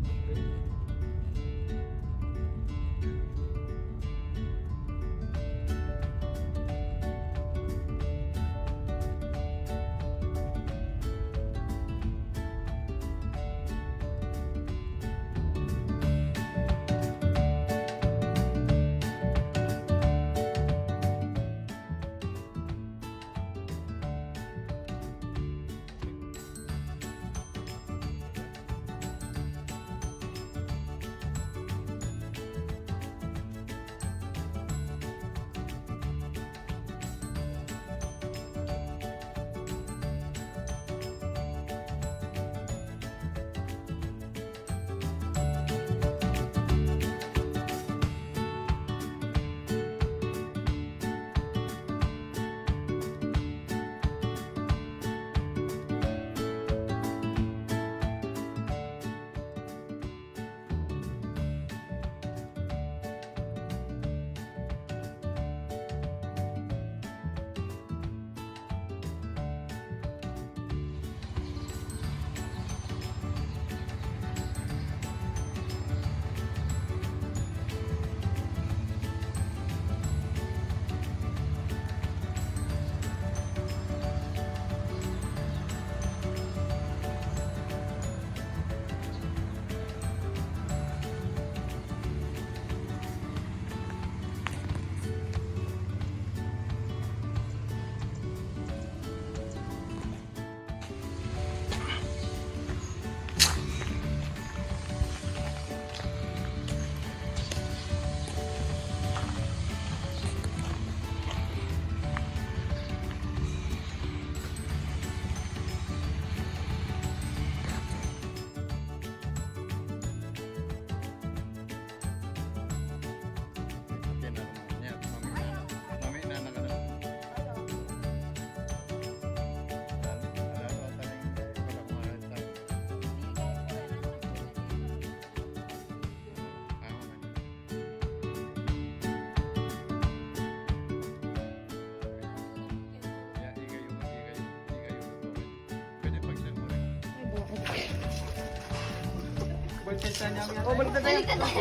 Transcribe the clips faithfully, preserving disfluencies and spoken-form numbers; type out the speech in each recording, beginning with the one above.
Oh, balik na tayo.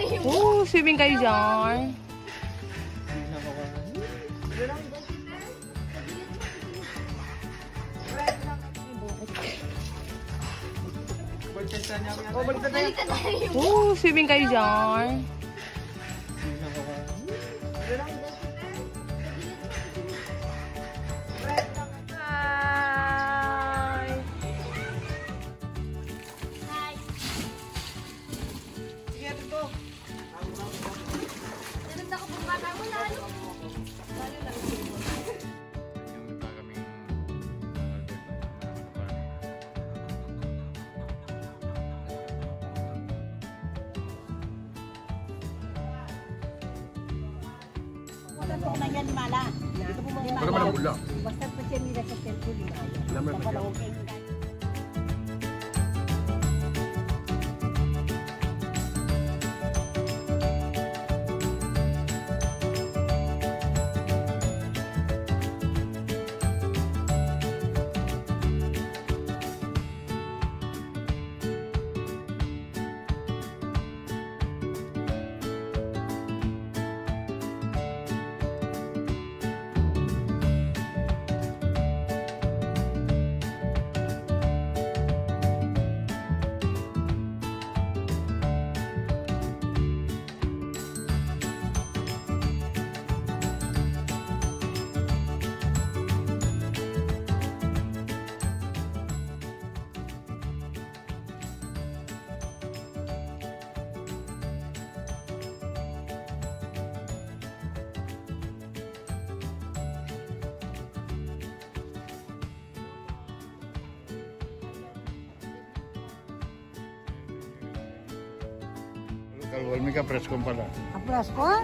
Oh, swimming kayo dyan. Oh, balik na tayo. Oh, swimming kayo dyan. Na yan mala. Baka malabula. Basta pa siya nila sa cellphone ni Maya. Naman Sa palawag kayo. Kalau Walmi ka preskon pala. Ang preskon?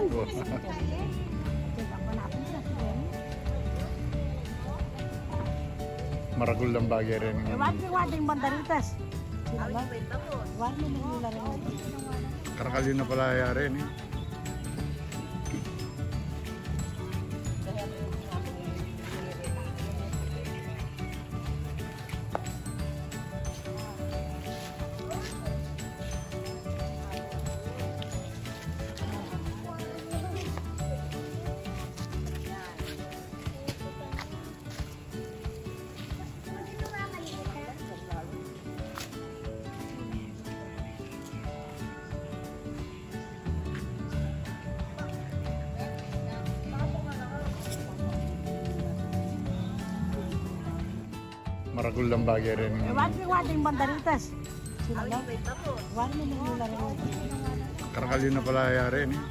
Maragul lang bagay rin. Wati-wati yung bandaritas. Wati mo nila rin. Karakali na pala yari ni. Maragul ng bagay rin. Eh, wala yung wating bandaritas. Sino lang? Wala mo naglalaro. Karakali na pala rin eh.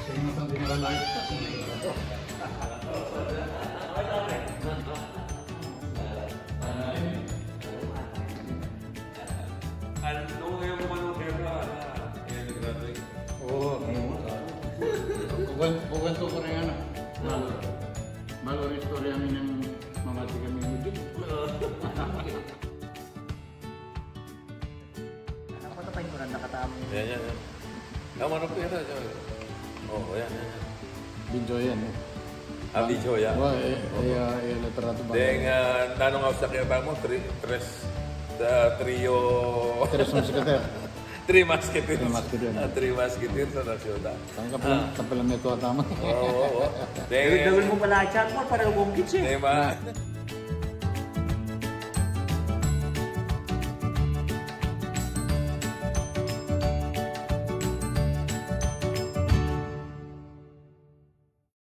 Tingnan sa hindi malalaki. Ano yung manukir na? Yan, nag-graduate. Oo. Bukan to ko rin ano. Malo. Malo rin story amin yung mamati kami ng YouTube. Ako na pa yung kurang nakatama. Yan, yan, yan. Ah, manukir na. Oh, yan, yan. Video yan eh. Ah, video yan. Wah, eh, eh, eh, literato ba? Deng, nanong ako sa kaya mo, tres, tres, the trio... Tres musketeer. Three Musketeers. Three Musketeers. Ah, Three Musketeers sa nasyuda. Tangkap lang, kapalam nito at tama. Oo, oo, oo. Gawin mo pala chat mo para umong kitchen. Deng, ma.